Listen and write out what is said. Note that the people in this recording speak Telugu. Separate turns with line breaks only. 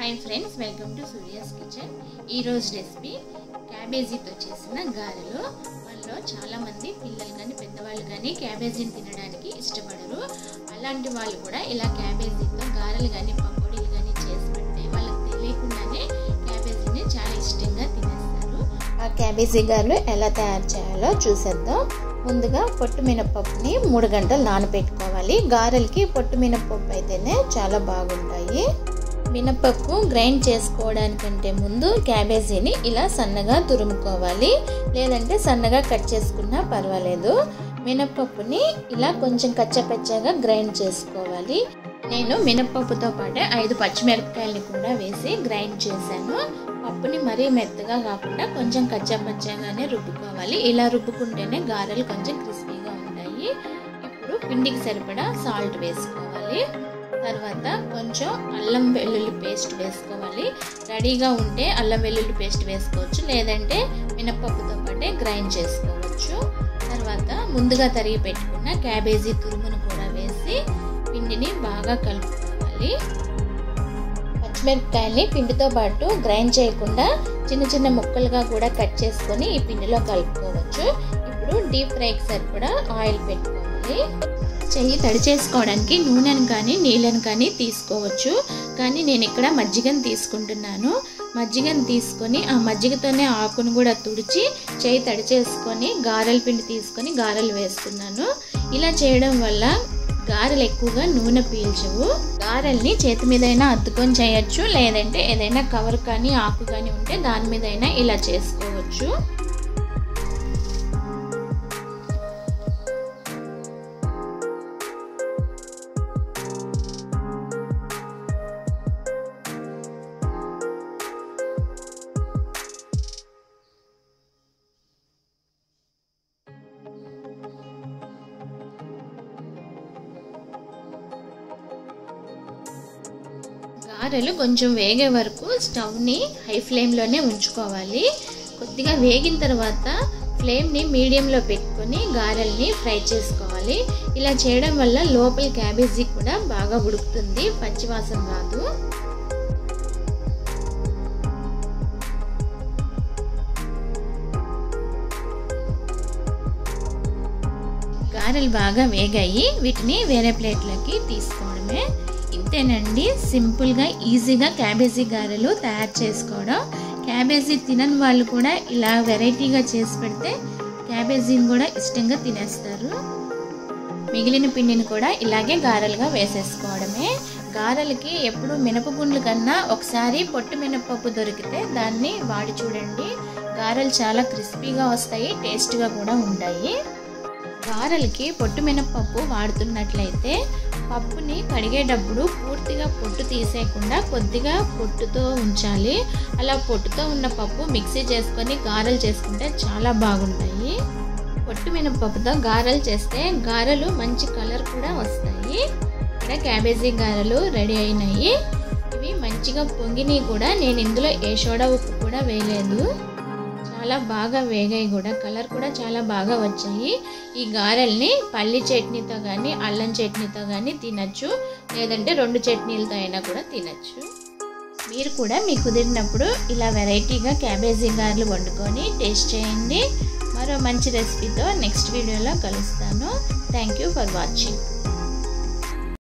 Hi friends, welcome to Surya's kitchen. ఈ రోజు రెసిపీ క్యాబేజీతో చేసిన గారెలు। మనలో చాలా మంది పిల్లలు గాని పెద్దవాళ్ళు గాని క్యాబేజీని తినడానికి ఇష్టపడరు। అలాంటి వాళ్ళు కూడా ఇలా క్యాబేజీతో గారెలు గాని పకోడీలు గాని చేసి పెడితే వాళ్ళకి తెలియకుండానే క్యాబేజీని చాలా ఇష్టంగా తినేస్తారు। ఆ క్యాబేజీ గారెలు ఎలా తయారు చేయాలో చూసేద్దాం। ముందుగా పొట్టు మినపప్పుని 3 గంటలు నానబెట్టుకోవాలి। గారెలకి పొట్టు మినపప్పు అయితేనే చాలా బాగుంటాయి। మినపప్పు గ్రైండ్ చేసుకోవడానికంటే ముందు క్యాబేజీని ఇలా సన్నగా తురుముకోవాలి, లేదంటే సన్నగా కట్ చేసుకున్నా పర్వాలేదు। మినపప్పుని ఇలా కొంచెం కచ్చపచ్చగా గ్రైండ్ చేసుకోవాలి। నేను మినపప్పుతో పాటు 5 పచ్చిమిరపకాయలు కూడా వేసి గ్రైండ్ చేశాను। పప్పుని మరీ మెత్తగా కాకుండా కొంచెం కచ్చపచ్చగానే రుబ్బుకోవాలి। ఇలా రుబ్బుకుంటేనే గారెలు కొంచెం క్రిస్పీగా ఉంటాయి। ఇప్పుడు పిండికి సరిపడా సాల్ట్ వేసుకోవాలి। తర్వాత కొంచెం అల్లం వెల్లుల్లి పేస్ట్ వేసుకోవాలి। రెడీగా ఉంటే అల్లం వెల్లుల్లి పేస్ట్ వేసుకోవచ్చు, లేదంటే మినపప్పుతో పాటే గ్రైండ్ చేసుకోవచ్చు। తర్వాత ముందుగా తరిగి పెట్టుకున్న క్యాబేజీ తురుమును కూడా వేసి పిండిని బాగా కలుపుకోవాలి। పచ్చిమిరపకాయల్ని పిండితో పాటు గ్రైండ్ చేయకుండా చిన్న చిన్న ముక్కలుగా కూడా కట్ చేసుకొని ఈ పిండిలో కలుపుకోవచ్చు। ఇప్పుడు డీప్ ఫ్రైకి సరిపడా ఆయిల్ పెట్టుకోవాలి। చెయ్యి తడి చేసుకోవడానికి నూనెను కానీ నీళ్ళను కానీ తీసుకోవచ్చు, కానీ నేను ఇక్కడ మజ్జిగను తీసుకుంటున్నాను। మజ్జిగను తీసుకొని ఆ మజ్జిగతోనే ఆకును కూడా తుడిచి చెయ్యి తడి చేసుకొని గారెల పిండి తీసుకొని గారెలు వేస్తున్నాను। ఇలా చేయడం వల్ల గారెలు ఎక్కువగా నూనె పీల్చవు। గారెల్ని చేతి మీదైనా అద్దుకొని చేయొచ్చు, లేదంటే ఏదైనా కవర్ కానీ ఆకు కానీ ఉంటే దాని మీదైనా ఇలా చేసుకోవచ్చు। గారెలు కొంచెం వేగే వరకు స్టవ్ని హై ఫ్లేమ్లోనే ఉంచుకోవాలి। కొద్దిగా వేగిన తర్వాత ఫ్లేమ్ని మీడియంలో పెట్టుకొని గారెల్ని ఫ్రై చేసుకోవాలి। ఇలా చేయడం వల్ల లోపల క్యాబేజీ కూడా బాగా ఉడుకుతుంది, పచ్చివాసన రాదు। గారెలు బాగా వేగాయి, వీటిని వేరే ప్లేట్లోకి తీసుకోవడమే। ఇంతేనండి, సింపుల్గా ఈజీగా క్యాబేజీ గారెలు తయారు చేసుకోవడం। క్యాబేజీ తినని వాళ్ళు కూడా ఇలా వెరైటీగా చేసి పెడితే క్యాబేజీని కూడా ఇష్టంగా తినేస్తారు। మిగిలిన పిండిని కూడా ఇలాగే గారెలుగా వేసేసుకోవడమే। గారెలకి ఎప్పుడు మినపగుండ్ల కన్నా ఒకసారి పొట్టు మినపప్పు దొరికితే దాన్ని వాడి చూడండి, గారెలు చాలా క్రిస్పీగా వస్తాయి, టేస్ట్గా కూడా ఉంటాయి। గారెలకి పొట్టు మినపప్పు వాడుతున్నట్లయితే పప్పుని కడిగేటప్పుడు పూర్తిగా పొట్టు తీసేయకుండా కొద్దిగా పొట్టుతో ఉంచాలి। అలా పొట్టుతో ఉన్న పప్పు మిక్సీ చేసుకొని గారెలు చేసుకుంటే చాలా బాగుంటాయి। పొట్టు మినపప్పుతో గారెలు చేస్తే గారెలు మంచి కలర్ కూడా వస్తాయి। ఇక్కడ క్యాబేజీ గారెలు రెడీ అయినాయి। ఇవి మంచిగా పొంగినాయి కూడా, నేను ఇందులో ఏ సోడా ఉప్పు కూడా వేయలేదు। చాలా బాగా వేగాయి కూడా, కలర్ కూడా చాలా బాగా వచ్చాయి। ఈ గారెల్ని పల్లి చట్నీతో కానీ అల్లం చట్నీతో కానీ తినచ్చు, లేదంటే 2 చట్నీలతో అయినా కూడా తినచ్చు। మీరు కూడా మీకు కుదిరినప్పుడు ఇలా వెరైటీగా క్యాబేజీ గారెలు వండుకొని టేస్ట్ చేయండి। మరో మంచి రెసిపీతో నెక్స్ట్ వీడియోలో కలుస్తాను। Thank you for watching.